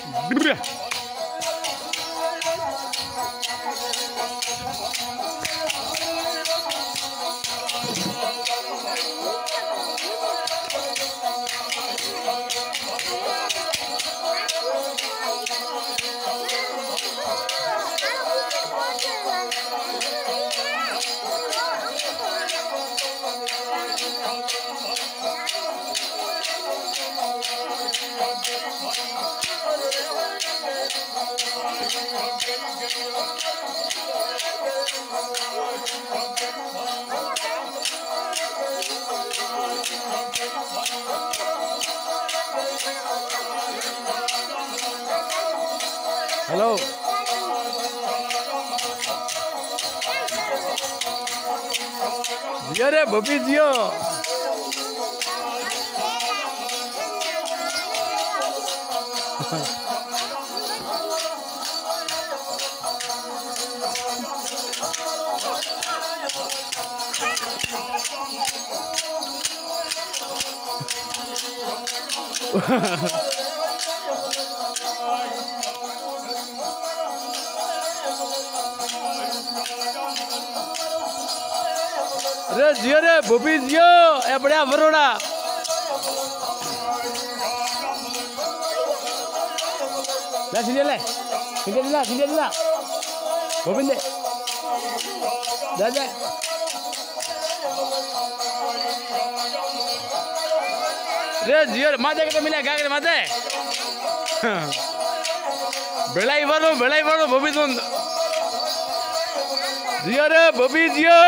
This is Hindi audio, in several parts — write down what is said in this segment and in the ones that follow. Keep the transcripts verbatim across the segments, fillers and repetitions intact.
हेलो जियो रे बबी जियो। अरे जियो रे बबी जियो ए बढ़िया बरोड़ा ला सीधे ले सीधे ला सीधे ला गोविंद जा जा रे जियो माते के मिला गागरे माते बेलाई बरो बेलाई बरो बबी तुम जियो रे बबी जियो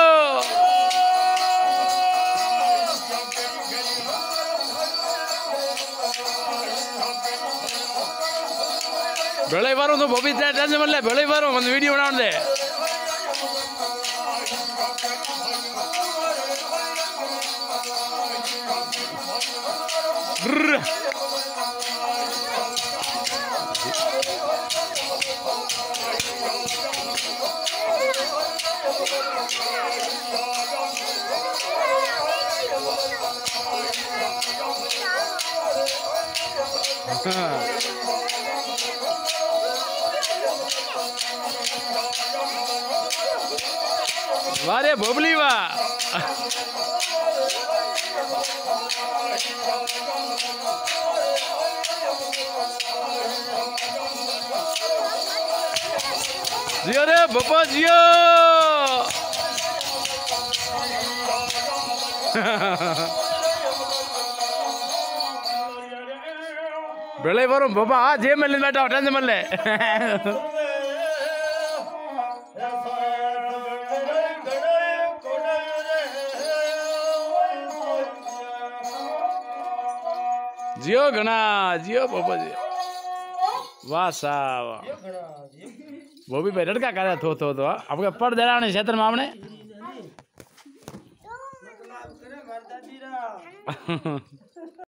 बेलाई बारो तो बबी टेंशन मत ले बेलाई बारो मन वीडियो बनाने दे वारे बोबली वा जियो रे बप्पा जियो बेले बारो बाबा आ जे मिल बैठा टेंशन मत ले जियो घना जियो बाबा जी वाह साहब वो भी भाई लड़का कर थो थो तो आपके पढ़ दे रहा क्षेत्र में आपने